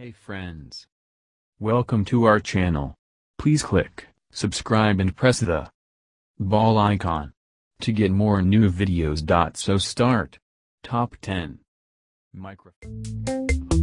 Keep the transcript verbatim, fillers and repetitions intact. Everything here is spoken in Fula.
Hey friends. Welcome to our channel. Please click subscribe and press the bell icon to get more new videos. So start. Top ten. Microphone.